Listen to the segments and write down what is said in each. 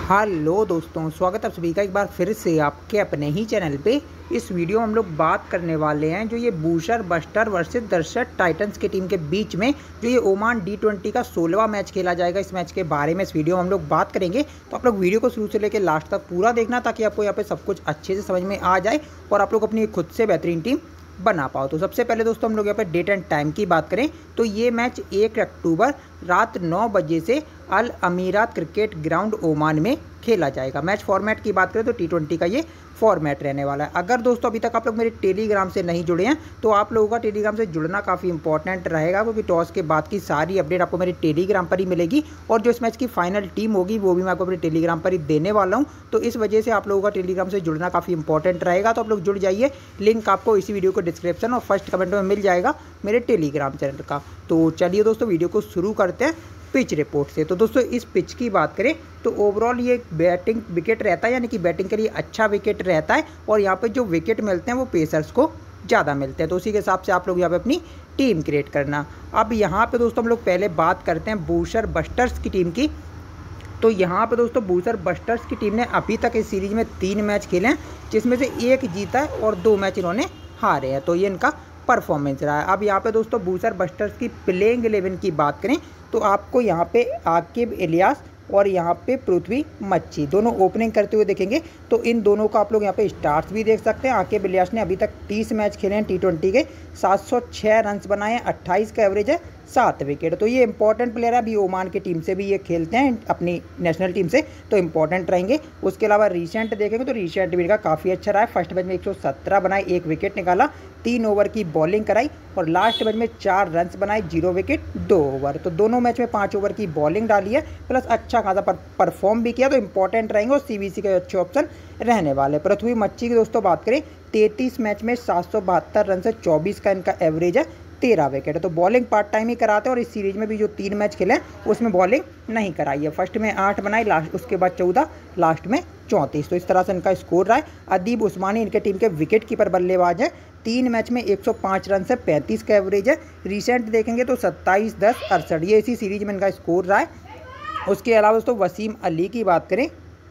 Hello दोस्तों, स्वागत है आप सभी का एक बार फिर से आपके अपने ही चैनल पे। इस वीडियो में हम लोग बात करने वाले हैं जो ये बूशर बस्टर वर्सेस दर्शक टाइटंस की टीम के बीच में जो ये ओमान D20 का 16वां मैच खेला जाएगा। इस मैच के बारे में इस वीडियो में हम लोग बात करेंगे, तो आप लोग वीडियो को शुरू से लेकर लास्ट तक पूरा देखना ताकि आपको यहाँ पे सब कुछ अच्छे से समझ में आ जाए और आप लोग अपनी खुद से बेहतरीन टीम बना पाओ। तो सबसे पहले दोस्तों हम लोग यहाँ पे डेट एंड टाइम की बात करें तो ये मैच 1 अक्टूबर रात 9 बजे से अल अमीरात क्रिकेट ग्राउंड ओमान में खेला जाएगा। मैच फॉर्मेट की बात करें तो T20 का ये फॉर्मेट रहने वाला है। अगर दोस्तों अभी तक आप लोग मेरे टेलीग्राम से नहीं जुड़े हैं तो आप लोगों का टेलीग्राम से जुड़ना काफ़ी इंपॉर्टेंट रहेगा, क्योंकि टॉस के बाद की सारी अपडेट आपको मेरे टेलीग्राम पर ही मिलेगी और जो इस मैच की फाइनल टीम होगी वो भी मैं आपको अपने टेलीग्राम पर ही देने वाला हूँ। तो इस वजह से आप लोगों का टेलीग्राम से जुड़ना काफ़ी इंपॉर्टेंट रहेगा, तो आप लोग जुड़ जाइए। लिंक आपको इसी वीडियो को डिस्क्रिप्शन और फर्स्ट कमेंट में मिल जाएगा मेरे टेलीग्राम चैनल का। तो चलिए दोस्तों वीडियो को शुरू करते हैं पिच रिपोर्ट से। तो दोस्तों इस पिच की बात करें तो ओवरऑल ये बैटिंग विकेट रहता है, यानी कि बैटिंग के लिए अच्छा विकेट रहता है और यहाँ पे जो विकेट मिलते हैं वो पेसर्स को ज़्यादा मिलते हैं। तो उसी के हिसाब से आप लोग यहाँ पे अपनी टीम क्रिएट करना। अब यहाँ पे दोस्तों हम लोग पहले बात करते हैं बूशर बस्टर्स की टीम की। तो यहाँ पे दोस्तों बूशर बस्टर्स की टीम ने अभी तक इस सीरीज में 3 मैच खेले हैं, जिसमें से 1 जीता है और 2 मैच इन्होंने हारे हैं। तो ये इनका परफॉर्मेंस रहा है। अब यहाँ पे दोस्तों बूशर बस्टर्स की प्लेइंग 11 की बात करें तो आपको यहाँ पे आकिब इलियास और यहाँ पे पृथ्वी मच्छी दोनों ओपनिंग करते हुए देखेंगे। तो इन दोनों का आप लोग यहाँ पे स्टार्ट्स भी देख सकते हैं। आकिब इलियास ने अभी तक 30 मैच खेले हैं T20 के, 706 रन्स बनाए हैं, 28 का एवरेज है, 7 विकेट। तो ये इंपॉर्टेंट प्लेयर है, अभी ओमान की टीम से भी ये खेलते हैं अपनी नेशनल टीम से, तो इंपॉर्टेंट रहेंगे। उसके अलावा रिसेंट देखेंगे तो रिसेंट भी इनका काफ़ी अच्छा रहा है। फर्स्ट मैच में 117 बनाए, 1 विकेट निकाला, 3 ओवर की बॉलिंग कराई और लास्ट मैच में 4 रन्स बनाए, 0 विकेट 2 ओवर। तो दोनों मैच में 5 ओवर की बॉलिंग डाली है, प्लस अच्छा खासा परफॉर्म भी किया, तो इंपॉर्टेंट रहेंगे और CBC के अच्छे ऑप्शन रहने वाले। पृथ्वी मच्छी की दोस्तों बात करें 33 मैच में 772 रन से 24 का इनका एवरेज है, 13 विकेट है। तो बॉलिंग पार्ट टाइम ही कराते हैं और इस सीरीज में भी जो 3 मैच खेले हैं उसमें बॉलिंग नहीं कराई है। फर्स्ट में 8 बनाई, लास्ट उसके बाद 14, लास्ट में 34। तो इस तरह से इनका स्कोर रहा है। अदीब उस्मानी इनके टीम के विकेट कीपर बल्लेबाज है। 3 मैच में 105 रन से 35 का एवरेज है। रिसेंट देखेंगे तो 27, 10, 68 ये इसी सीरीज में इनका स्कोर रहा है। उसके अलावा दोस्तों वसीम अली की बात करें,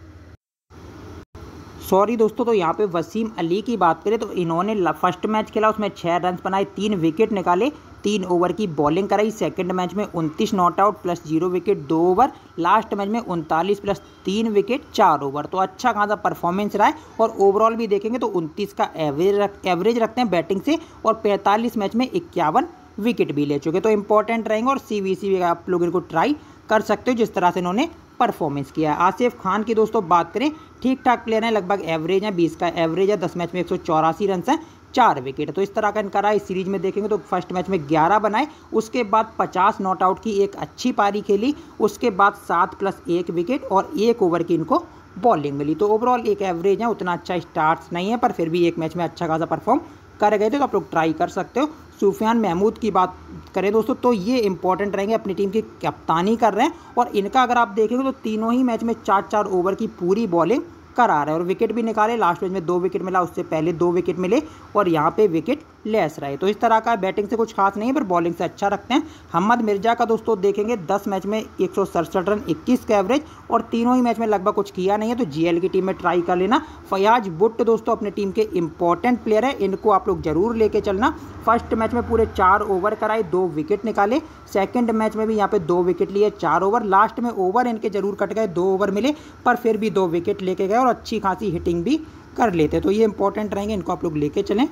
तो यहाँ पे वसीम अली की बात करें तो इन्होंने फर्स्ट मैच खेला, उसमें 6 रन बनाए, 3 विकेट निकाले, 3 ओवर की बॉलिंग कराई। सेकंड मैच में 29 not out plus 0 wicket 2 over. Last match में 39 प्लस 3 विकेट 4 ओवर। तो अच्छा खासा परफॉर्मेंस रहा है और ओवरऑल भी देखेंगे तो 29 का एवरेज रखते हैं बैटिंग से और 45 मैच में 51 विकेट भी ले चुके। तो इंपॉर्टेंट रहेंगे और CBC आप लोग इनको ट्राई कर सकते हो जिस तरह से इन्होंने परफॉर्मेंस किया है। आसिफ खान की दोस्तों बात करें, ठीक ठाक प्लेयर है, लगभग एवरेज है, 20 का एवरेज है, 10 मैच में 184 रन है, 4 विकेट। तो इस तरह का इनका रहा। इस सीरीज में देखेंगे तो फर्स्ट मैच में 11 बनाए, उसके बाद 50 नॉट आउट की एक अच्छी पारी खेली, उसके बाद 7 प्लस 1 विकेट और 1 ओवर की इनको बॉलिंग मिली। तो ओवरऑल एक एवरेज है, उतना अच्छा स्टार्ट्स नहीं है, पर फिर भी एक मैच में अच्छा खासा परफॉर्म कर गए थे, तो आप लोग ट्राई कर सकते हो। सुफियान महमूद की बात करें दोस्तों तो ये इंपॉर्टेंट रहेंगे, अपनी टीम की कप्तानी कर रहे हैं और इनका अगर आप देखेंगे तो तीनों ही मैच में 4-4 ओवर की पूरी बॉलिंग करा रहे हैं और विकेट भी निकाले। लास्ट मैच में 2 विकेट मिला, उससे पहले 2 विकेट मिले और यहाँ पे विकेट लेस रहे। तो इस तरह का बैटिंग से कुछ खास नहीं है, पर बॉलिंग से अच्छा रखते हैं। मोहम्मद मिर्जा का दोस्तों देखेंगे 10 मैच में 167 रन, 21 का एवरेज और तीनों ही मैच में लगभग कुछ किया नहीं है, तो GL की टीम में ट्राई कर लेना। फयाज बुट्ट दोस्तों अपनी टीम के इंपॉर्टेंट प्लेयर है, इनको आप लोग जरूर लेके चलना। फर्स्ट मैच में पूरे 4 ओवर कराए, 2 विकेट निकाले। सेकंड मैच में भी यहाँ पे 2 विकेट लिए, 4 ओवर। लास्ट में ओवर इनके जरूर कट गए, 2 ओवर मिले, पर फिर भी 2 विकेट लेके गए और अच्छी खासी हिटिंग भी कर लेते। तो ये इंपॉर्टेंट रहेंगे, इनको आप लोग लेके चलें।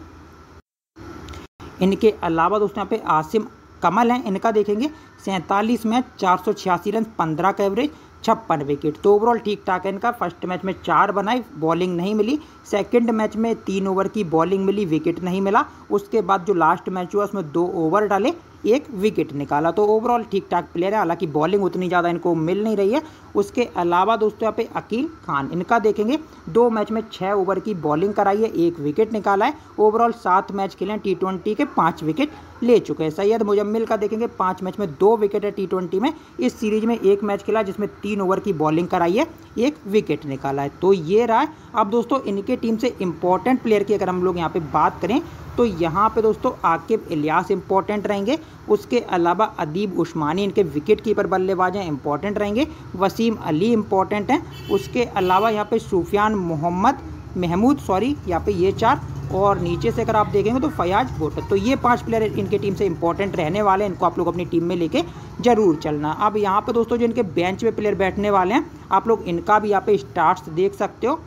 इनके अलावा दोस्तों यहाँ पे आसिम कमल हैं, इनका देखेंगे 47 मैच 486 रन, 15 का एवरेज, 56 विकेट। तो ओवरऑल ठीक ठाक है इनका। फर्स्ट मैच में 4 बनाई, बॉलिंग नहीं मिली। सेकंड मैच में 3 ओवर की बॉलिंग मिली, विकेट नहीं मिला। उसके बाद जो लास्ट मैच हुआ उसमें 2 ओवर डाले, 1 विकेट निकाला। तो ओवरऑल ठीक ठाक प्लेयर है, हालांकि बॉलिंग उतनी ज़्यादा इनको मिल नहीं रही है। उसके अलावा दोस्तों यहाँ पे अकील खान, इनका देखेंगे 2 मैच में 6 ओवर की बॉलिंग कराई है, 1 विकेट निकाला है। ओवरऑल 7 मैच खेले हैं T20 के, 5 विकेट ले चुके हैं। सैयद मुजम्मिल का देखेंगे 5 मैच में 2 विकेट है T20 में। इस सीरीज में 1 मैच खेला जिसमें 3 ओवर की बॉलिंग कराई है, 1 विकेट निकाला है। तो ये रहा है। अब दोस्तों इनके टीम से इंपॉर्टेंट प्लेयर की अगर हम लोग यहाँ पे बात करें तो यहाँ पे दोस्तों आकिब इलियास इंपॉर्टेंट रहेंगे। उसके अलावा अदीब उस्मानी इनके विकेट कीपर बल्लेबाज हैं, इंपॉर्टेंट रहेंगे। वसीम अली इंपॉर्टेंट हैं। उसके अलावा यहाँ पे सुफियान महमूद यहाँ पे ये 4, और नीचे से अगर आप देखेंगे तो फयाज भुट्टो। तो ये 5 प्लेयर इनके टीम से इंपॉर्टेंट रहने वाले हैं। इनको आप लोग अपनी टीम में लेके जरूर चलना। अब यहाँ पे दोस्तों जो इनके बेंच पे प्लेयर बैठने वाले हैं, आप लोग इनका भी यहाँ पे स्टार्ट्स देख सकते हो।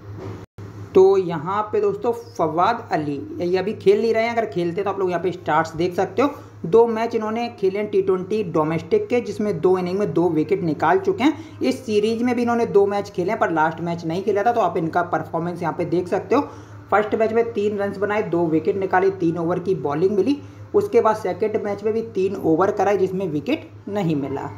तो यहाँ पे दोस्तों फवाद अली ये अभी खेल नहीं रहे हैं, अगर खेलते तो आप लोग यहाँ पे स्टार्ट्स देख सकते हो। 2 मैच इन्होंने खेले हैं T20 डोमेस्टिक के, जिसमें 2 इनिंग में 2 विकेट निकाल चुके हैं। इस सीरीज में भी इन्होंने 2 मैच खेले हैं, पर लास्ट मैच नहीं खेला था। तो आप इनका परफॉर्मेंस यहाँ पे देख सकते हो। फर्स्ट मैच में 3 रन बनाए, 2 विकेट निकाले, 3 ओवर की बॉलिंग मिली। उसके बाद सेकेंड मैच में भी 3 ओवर कराए जिसमें विकेट नहीं मिला।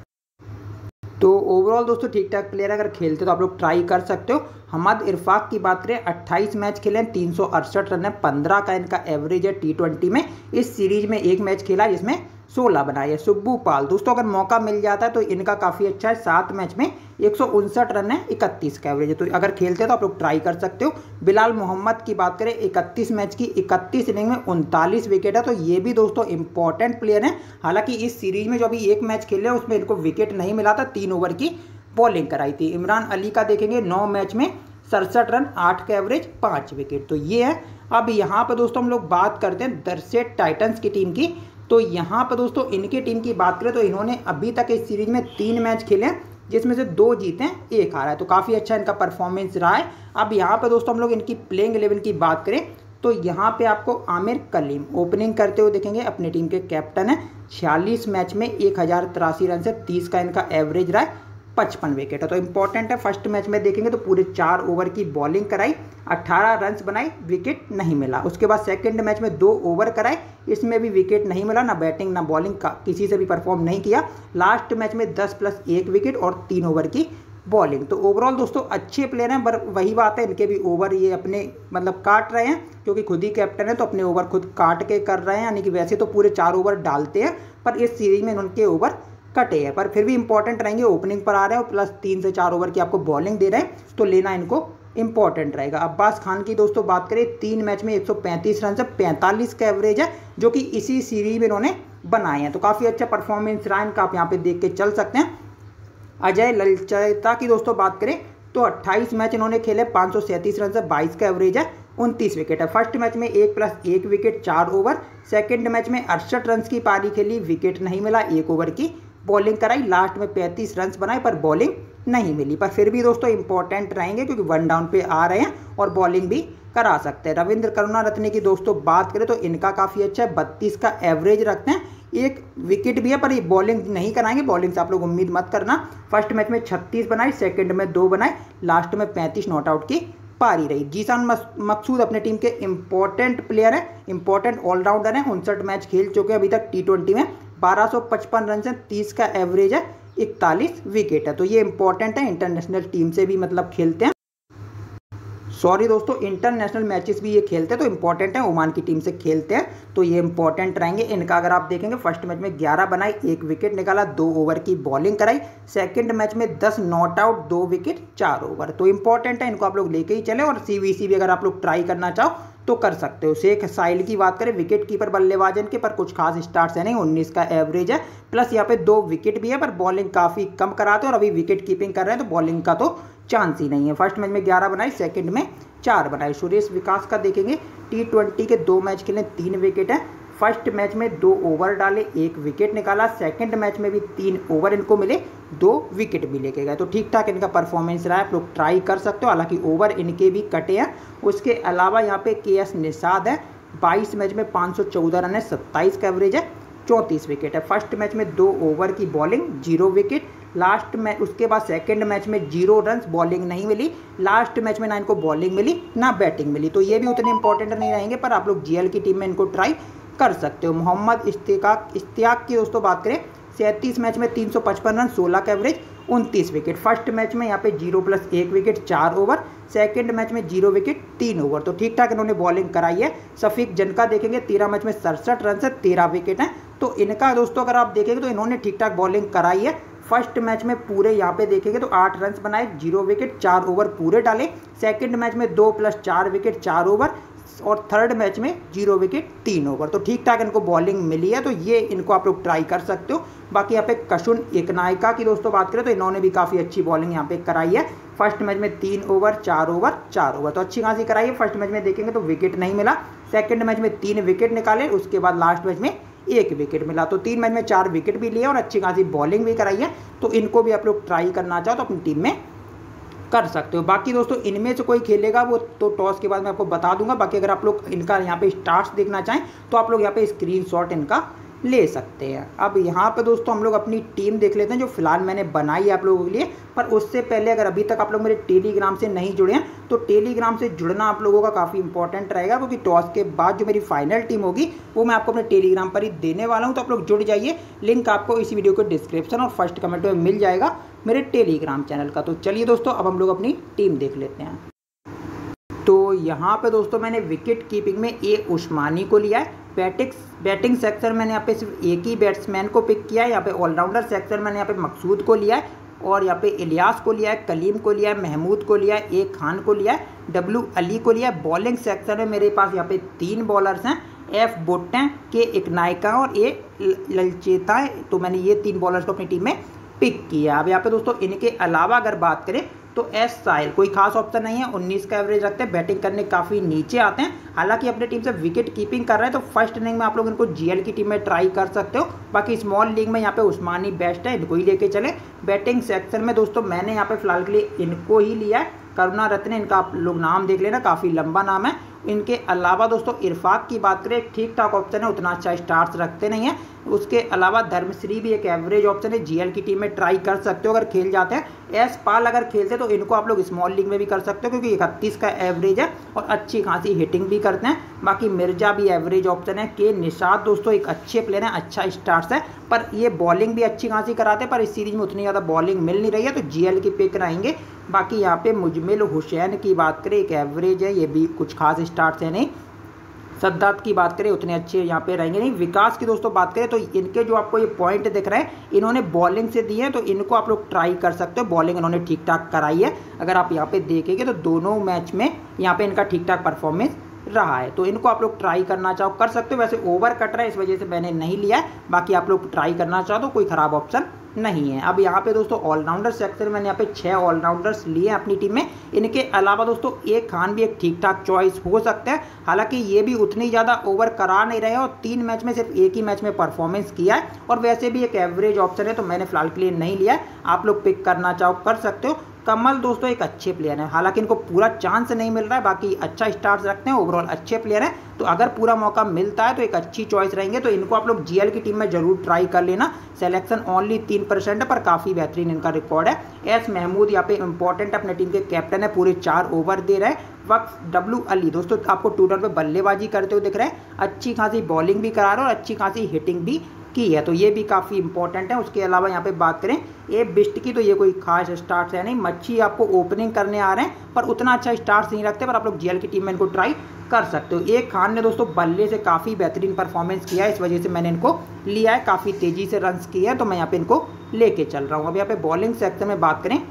तो ओवरऑल दोस्तों ठीक ठाक प्लेयर अगर खेलते तो आप लोग ट्राई कर सकते हो। हमद इरफाक की बात करें, 28 मैच खेले हैं, 368 रन है, 15 का इनका एवरेज है T20 में। इस सीरीज में 1 मैच खेला जिसमें 16 बनाए है। सुब्बू पाल दोस्तों अगर मौका मिल जाता है तो इनका काफ़ी अच्छा है, 7 मैच में 159 रन है, 31 का एवरेज है। तो अगर खेलते हैं तो आप लोग ट्राई कर सकते हो। बिलाल मोहम्मद की बात करें, 31 मैच की 31 इनिंग में 39 विकेट है। तो ये भी दोस्तों इंपॉर्टेंट प्लेयर हैं। हालांकि इस सीरीज में जो अभी 1 मैच खेले उसमें इनको विकेट नहीं मिला था, 3 ओवर की बॉलिंग कराई थी। इमरान अली का देखेंगे 9 मैच में 67 रन, 8 का एवरेज, 5 विकेट। तो ये है। अब यहाँ पर दोस्तों हम लोग बात करते हैं दरसेट टाइटंस की टीम की। तो यहाँ पर दोस्तों इनकी टीम की बात करें तो इन्होंने अभी तक इस सीरीज में 3 मैच खेले हैं जिसमें से 2 जीते हैं, 1 हारा है। तो काफ़ी अच्छा इनका परफॉर्मेंस रहा है। अब यहाँ पर दोस्तों हम लोग इनकी प्लेइंग 11 की बात करें तो यहाँ पे आपको आमिर कलीम ओपनिंग करते हुए देखेंगे, अपनी टीम के कैप्टन है। 46 मैच में 1083 रन से 30 का इनका एवरेज रहा है, 55 विकेट है। तो इंपॉर्टेंट है। फर्स्ट मैच में देखेंगे तो पूरे 4 ओवर की बॉलिंग कराई, 18 रन्स बनाई, विकेट नहीं मिला। उसके बाद सेकंड मैच में 2 ओवर कराए, इसमें भी विकेट नहीं मिला, ना बैटिंग ना बॉलिंग का किसी से भी परफॉर्म नहीं किया। लास्ट मैच में 10 + 1 विकेट और 3 ओवर की बॉलिंग। तो ओवरऑल दोस्तों अच्छे प्लेयर हैं, पर वही बात है इनके भी ओवर ये अपने मतलब काट रहे हैं, क्योंकि खुद ही कैप्टन है तो अपने ओवर खुद काट के कर रहे हैं। यानी कि वैसे तो पूरे 4 ओवर डालते हैं, पर इस सीरीज में उनके ओवर कटे हैं, पर फिर भी इंपॉर्टेंट रहेंगे। ओपनिंग पर आ रहे हैं और प्लस 3 से 4 ओवर की आपको बॉलिंग दे रहे हैं, तो लेना इनको इंपॉर्टेंट रहेगा। अब्बास खान की दोस्तों बात करें, 3 मैच में 135 रन से 45 का एवरेज है, जो कि इसी सीरीज में इन्होंने बनाए हैं। तो काफ़ी अच्छा परफॉर्मेंस रहा इनका, आप यहाँ पे देख के चल सकते हैं। अजय ललचैता की दोस्तों बात करें तो 28 मैच इन्होंने खेले, 537 रन से 22 का एवरेज है, 29 विकेट है। फर्स्ट मैच में 1 + 1 विकेट, 4 ओवर। सेकंड मैच में 68 रन की पारी खेली, विकेट नहीं मिला, 1 ओवर की बॉलिंग कराई। लास्ट में 35 रन बनाए, पर बॉलिंग नहीं मिली। पर फिर भी दोस्तों इंपॉर्टेंट रहेंगे, क्योंकि 1 डाउन पे आ रहे हैं और बॉलिंग भी करा सकते हैं। रविंद्र करुणारत्ने की दोस्तों बात करें तो इनका काफ़ी अच्छा है, 32 का एवरेज रखते हैं, 1 विकेट भी है, पर ये बॉलिंग नहीं कराएंगे। बॉलिंग से आप लोग उम्मीद मत करना। फर्स्ट मैच में 36 बनाए, सेकंड में 2 बनाए, लास्ट में 35 नॉट आउट की पारी रही। जीसान मकसूद अपने टीम के इंपॉर्टेंट प्लेयर है, इंपॉर्टेंट ऑलराउंडर है। 59 मैच खेल चुके हैं अभी तक T20 में, 1255 रन से 30 का एवरेज है, 41 विकेट है। तो ये इंपॉर्टेंट है, इंटरनेशनल टीम से भी मतलब खेलते हैं। सॉरी दोस्तों, इंटरनेशनल मैचेस भी ये खेलते हैं, तो इंपॉर्टेंट है। ओमान की टीम से खेलते हैं, तो ये इंपॉर्टेंट रहेंगे। इनका अगर आप देखेंगे, फर्स्ट मैच में 11 बनाई, 1 विकेट निकाला, 2 ओवर की बॉलिंग कराई। सेकंड मैच में 10 नॉट आउट, 2 विकेट, 4 ओवर। तो इंपॉर्टेंट है, इनको आप लोग लेके ही चले। और CVC भी अगर आप लोग ट्राई करना चाहो तो कर सकते हो। शेख साहिल की बात करें, विकेट कीपर बल्लेबाज इनके, पर कुछ खास स्टार्ट्स है नहीं, 19 का एवरेज है, प्लस यहाँ पे 2 विकेट भी है, पर बॉलिंग काफ़ी कम कराते हैं और अभी विकेट कीपिंग कर रहे हैं, तो बॉलिंग का तो चांस ही नहीं है। फर्स्ट मैच में 11 बनाई, सेकंड में 4 बनाए। सुरेश विकास का देखेंगे, T20 के 2 मैच खेले, 3 विकेट है। फर्स्ट मैच में 2 ओवर डाले, 1 विकेट निकाला। सेकंड मैच में भी 3 ओवर इनको मिले, 2 विकेट भी लेके गए। तो ठीक ठाक इनका परफॉर्मेंस रहा है, आप लोग ट्राई कर सकते हो। हालांकि ओवर इनके भी कटे हैं। उसके अलावा यहाँ पे KS निषाद है, 22 मैच में 514 रन है, 27 का एवरेज है, 34 विकेट है। फर्स्ट मैच में 2 ओवर की बॉलिंग, 0 विकेट। लास्ट मैच उसके बाद सेकंड मैच में 0 रन, बॉलिंग नहीं मिली। लास्ट मैच में ना इनको बॉलिंग मिली ना बैटिंग मिली, तो ये भी उतने इंपॉर्टेंट नहीं रहेंगे, पर आप लोग GL की टीम में इनको ट्राई कर सकते हो। मोहम्मद इश्तियाक की दोस्तों बात करें, 37 मैच में 355 रन, 16 का एवरेज 29 विकेट। फर्स्ट मैच में यहाँ पे 0+1 विकेट 4 ओवर, सेकंड मैच में 0 विकेट 3 ओवर। तो ठीक ठाक इन्होंने बॉलिंग कराई है। शफीक जन का देखेंगे 13 मैच में 67 रन से 13 विकेट हैं। तो इनका दोस्तों अगर आप देखेंगे तो इन्होंने ठीक ठाक बॉलिंग कराई है। फर्स्ट मैच में पूरे यहाँ पे देखेंगे तो 8 रन बनाए, 0 विकेट 4 ओवर पूरे डाले। सेकंड मैच में 2+4 विकेट 4 ओवर और थर्ड मैच में 0 विकेट 3 ओवर। तो ठीक ठाक इनको बॉलिंग मिली है, तो ये इनको आप लोग ट्राई कर सकते हो। बाकी यहाँ पे कशुन एकनायका की दोस्तों बात करें तो इन्होंने भी काफ़ी अच्छी बॉलिंग यहाँ पे कराई है। फर्स्ट मैच में 3 ओवर 4 ओवर 4 ओवर, तो अच्छी खासी कराई है। फर्स्ट मैच में देखेंगे तो विकेट नहीं मिला, सेकंड मैच में 3 विकेट निकाले, उसके बाद लास्ट मैच में 1 विकेट मिला। तो 3 मैच में 4 विकेट भी लिए और अच्छी खासी बॉलिंग भी कराई है। तो इनको भी आप लोग ट्राई करना चाहो तो अपनी टीम में कर सकते हो। बाकी दोस्तों इनमें से कोई खेलेगा वो तो टॉस के बाद मैं आपको बता दूंगा। बाकी अगर आप लोग इनका यहाँ पे स्टार्ट्स देखना चाहें तो आप लोग यहाँ पे स्क्रीनशॉट इनका ले सकते हैं। अब यहाँ पे दोस्तों हम लोग अपनी टीम देख लेते हैं जो फिलहाल मैंने बनाई है आप लोगों के लिए। पर उससे पहले अगर अभी तक आप लोग मेरे टेलीग्राम से नहीं जुड़े हैं तो टेलीग्राम से जुड़ना आप लोगों का काफ़ी इंपॉर्टेंट रहेगा, क्योंकि टॉस के बाद जो मेरी फाइनल टीम होगी वो मैं आपको अपने टेलीग्राम पर ही देने वाला हूँ। तो आप लोग जुड़ जाइए, लिंक आपको इसी वीडियो के डिस्क्रिप्शन और फर्स्ट कमेंट में मिल जाएगा मेरे टेलीग्राम चैनल का। तो चलिए दोस्तों अब हम लोग अपनी टीम देख लेते हैं। तो यहाँ पे दोस्तों मैंने विकेट कीपिंग में ए उस्मानी को लिया है। बैटिंग सेक्शन मैंने यहाँ पे सिर्फ एक ही बैट्समैन को पिक किया है। यहाँ पे ऑलराउंडर सेक्शन मैंने यहाँ पे मकसूद को लिया है और यहाँ पे इलियास को लिया है, कलीम को लिया है, महमूद को लिया है, ए खान को लिया है, डब्लू अली को लिया है। बॉलिंग सेक्शन में मेरे पास यहाँ पे 3 बॉलर्स हैं, एफ बोट्टे, के एकनायका और ए ललचेता है। तो मैंने ये 3 बॉलर्स को अपनी टीम में पिक किया। अब यहाँ पे दोस्तों इनके अलावा अगर बात करें तो एस साहिल कोई खास ऑप्शन नहीं है, 19 का एवरेज रखते हैं, बैटिंग करने काफ़ी नीचे आते हैं। हालांकि अपनी टीम से विकेट कीपिंग कर रहे हैं तो फर्स्ट इनिंग में आप लोग इनको जीएल की टीम में ट्राई कर सकते हो। बाकी स्मॉल लीग में यहाँ पे उस्मानी बेस्ट है, इनको ही लेके चले। बैटिंग सेक्शन में दोस्तों मैंने यहाँ पे फिलहाल के लिए इनको ही लिया है, करुणा रत्न, इनका आप लोग नाम देख लेना, काफ़ी लंबा नाम है। इनके अलावा दोस्तों इरफाक की बात करें ठीक ठाक ऑप्शन है, उतना अच्छा स्टार्स रखते नहीं है। उसके अलावा धर्मश्री भी एक एवरेज ऑप्शन है, जीएल की टीम में ट्राई कर सकते हो अगर खेल जाते हैं। एस पाल अगर खेलते तो इनको आप लोग स्मॉल लीग में भी कर सकते हो, क्योंकि 31 का एवरेज है और अच्छी खासी हिटिंग भी करते हैं। बाकी मिर्जा भी एवरेज ऑप्शन है। के निशात दोस्तों एक अच्छे प्लेयर हैं, अच्छा स्टार्स है, पर ये बॉलिंग भी अच्छी खासी कराते हैं, पर इस सीरीज में उतनी ज़्यादा बॉलिंग मिल नहीं रही है, तो जीएल की पिक रहेंगे। बाकी यहाँ पे मुजमिल हुसैन की बात करें एक एवरेज है, ये भी कुछ खास स्टार्स है नहीं। सद्दात की बात करें उतने अच्छे यहाँ पे रहेंगे नहीं। विकास की दोस्तों बात करें तो इनके जो आपको ये पॉइंट दिख रहे हैं इन्होंने बॉलिंग से दिए हैं, तो इनको आप लोग ट्राई कर सकते हो। बॉलिंग इन्होंने ठीक ठाक कराई है। अगर आप यहाँ पे देखेंगे तो दोनों मैच में यहाँ पे इनका ठीक ठाक परफॉर्मेंस रहा है, तो इनको आप लोग ट्राई करना चाहो कर सकते हो। वैसे ओवर कट रहा है इस वजह से मैंने नहीं लिया है, बाकी आप लोग ट्राई करना चाहो तो कोई ख़राब ऑप्शन नहीं है। अब यहाँ पे दोस्तों ऑलराउंडर सेक्टर मैंने यहाँ पे 6 ऑलराउंडर्स लिए हैं अपनी टीम में। इनके अलावा दोस्तों ए खान भी एक ठीक ठाक चॉइस हो सकता है, हालांकि ये भी उतनी ज़्यादा ओवर करा नहीं रहे और 3 मैच में सिर्फ एक ही मैच में परफॉर्मेंस किया है और वैसे भी एक एवरेज ऑप्शन है, तो मैंने फिलहाल के लिए नहीं लिया है। आप लोग पिक करना चाहो कर सकते हो। कमल दोस्तों एक अच्छे प्लेयर हैं, हालांकि इनको पूरा चांस नहीं मिल रहा है, बाकी अच्छा स्टार्स रखते हैं, ओवरऑल अच्छे प्लेयर हैं, तो अगर पूरा मौका मिलता है तो एक अच्छी चॉइस रहेंगे। तो इनको आप लोग जीएल की टीम में जरूर ट्राई कर लेना। सिलेक्शन ओनली 3% है, पर काफ़ी बेहतरीन इनका रिकॉर्ड है। एस महमूद यहाँ पे इंपॉर्टेंट अपने टीम के कैप्टन है, पूरे 4 ओवर दे रहे हैं। वक्त डब्लू अली दोस्तों आपको टूटर पे बल्लेबाजी करते हुए दिख रहे हैं, अच्छी खासी बॉलिंग भी करा रहे हैं और अच्छी खासी हिटिंग भी की है, तो ये भी काफ़ी इंपॉर्टेंट है। उसके अलावा यहाँ पे बात करें ए बिस्ट की तो ये कोई खास स्टार्ट है नहीं। मच्छी आपको ओपनिंग करने आ रहे हैं पर उतना अच्छा स्टार्ट नहीं रखते, पर आप लोग जीएल की टीम में इनको ट्राई कर सकते हो। ए खान ने दोस्तों बल्ले से काफ़ी बेहतरीन परफॉर्मेंस किया है, इस वजह से मैंने इनको लिया है, काफ़ी तेज़ी से रन्स किए हैं, तो मैं यहाँ पे इनको लेके चल रहा हूँ। अब यहाँ पे बॉलिंग सेक्शन में बात करें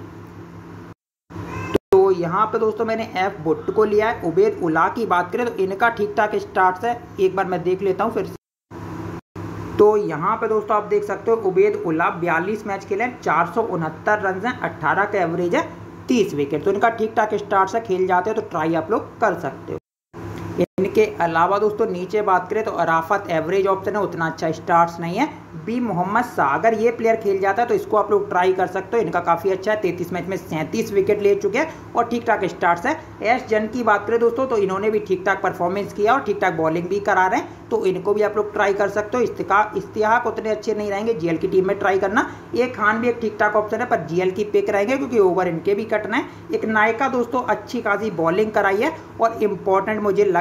तो यहाँ पे दोस्तों मैंने एफ बुट को लिया है। उबैद उला की बात करें तो इनका ठीक ठाक स्टार्ट है, एक बार मैं देख लेता हूँ फिर से। तो यहाँ पे दोस्तों आप देख सकते हो उबैद उला 42 मैच खेले, 469 रन हैं, 18 का एवरेज है, 30 विकेट, तो इनका ठीक ठाक स्टार्ट है, खेल जाते हैं तो ट्राई आप लोग कर सकते हो। इनके अलावा दोस्तों नीचे बात करें तो अराफत एवरेज ऑप्शन है, उतना अच्छा स्टार्ट्स नहीं है। बी मोहम्मद सागर ये प्लेयर खेल जाता है तो इसको आप लोग ट्राई कर सकते हो, इनका काफ़ी अच्छा है, 33 मैच में 37 विकेट ले चुके हैं और ठीक ठाक स्टार्ट्स है। एस जन की बात करें दोस्तों तो इन्होंने भी ठीक ठाक परफॉर्मेंस किया और ठीक ठाक बॉलिंग भी करा रहे हैं, तो इनको भी आप लोग ट्राई कर सकते हो। इस्तिहाक उतने अच्छे नहीं रहेंगे, जीएल की टीम में ट्राई करना। ए खान भी एक ठीक ठाक ऑप्शन है, पर जीएल की पिक रहेंगे क्योंकि ओवर इनके भी कटना है। एक नायका दोस्तों अच्छी खासी बॉलिंग कराई है और इंपॉर्टेंट मुझे लग रहा है, तो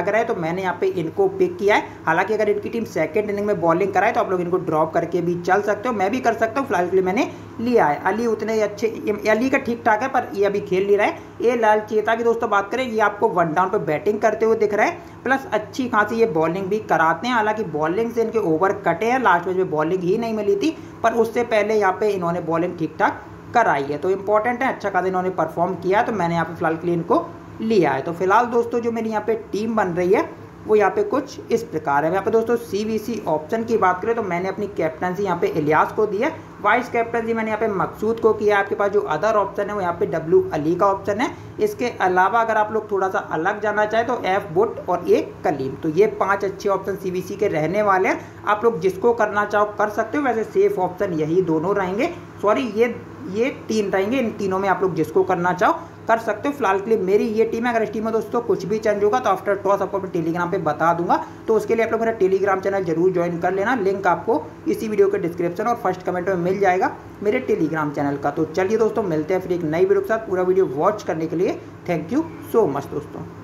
मैंने यहाँ पे इनको पिक किया है। हालांकि अगर इनकी टीम सेकंड इनिंग में बॉलिंग कराए तो आप लोग इनको ड्रॉप करके भी चल सकते हो, मैं भी कर सकता हूँ। फिलहाल के लिए मैंने लिया है। अली उतने अच्छे, अली का ठीक ठाक है पर ये अभी खेल नहीं रहा है। ये लाल चेता की दोस्तों बात करें, ये आपको वन डाउन पे बैटिंग करते हुए दिख रहा है, प्लस अच्छी खासी ये बॉलिंग भी कराते हैं। हालांकि बॉलिंग से इनके ओवर कटे हैं, लास्ट मैच में बॉलिंग ही नहीं मिली थी, पर उससे पहले यहाँ पे इन्होंने बॉलिंग ठीक ठाक कराई है, तो इंपॉर्टेंट है, अच्छा खासा इन्होंने परफॉर्म किया, तो मैंने यहाँ पे फिलहाल के लिए इनको लिया है। तो फिलहाल दोस्तों जो मेरी यहाँ पे टीम बन रही है वो यहाँ पे कुछ इस प्रकार है। यहाँ पे दोस्तों CVC ऑप्शन की बात करें तो मैंने अपनी कैप्टनसी यहाँ पे इलियास को दी है, वाइस कैप्टनसी मैंने यहाँ पे मकसूद को किया है। आपके पास जो अदर ऑप्शन है वो यहाँ पे W अली का ऑप्शन है। इसके अलावा अगर आप लोग थोड़ा सा अलग जाना चाहें तो F बुट और A कलीम, तो ये 5 अच्छे ऑप्शन CVC के रहने वाले हैं। आप लोग जिसको करना चाहो कर सकते हो, वैसे सेफ ऑप्शन यही दोनों रहेंगे, सॉरी ये 3 रहेंगे, इन तीनों में आप लोग जिसको करना चाहो कर सकते हो। फिलहाल के लिए मेरी ये टीम है। अगर इस टीम में दोस्तों कुछ भी चेंज होगा तो आफ्टर टॉस आपको अपने टेलीग्राम पे बता दूंगा, तो उसके लिए आप लोग मेरा टेलीग्राम चैनल जरूर ज्वाइन कर लेना। लिंक आपको इसी वीडियो के डिस्क्रिप्शन और फर्स्ट कमेंट में मिल जाएगा मेरे टेलीग्राम चैनल का। तो चलिए दोस्तों मिलते हैं फिर एक नई वीडियो के साथ। पूरा वीडियो वॉच करने के लिए थैंक यू सो मच दोस्तों।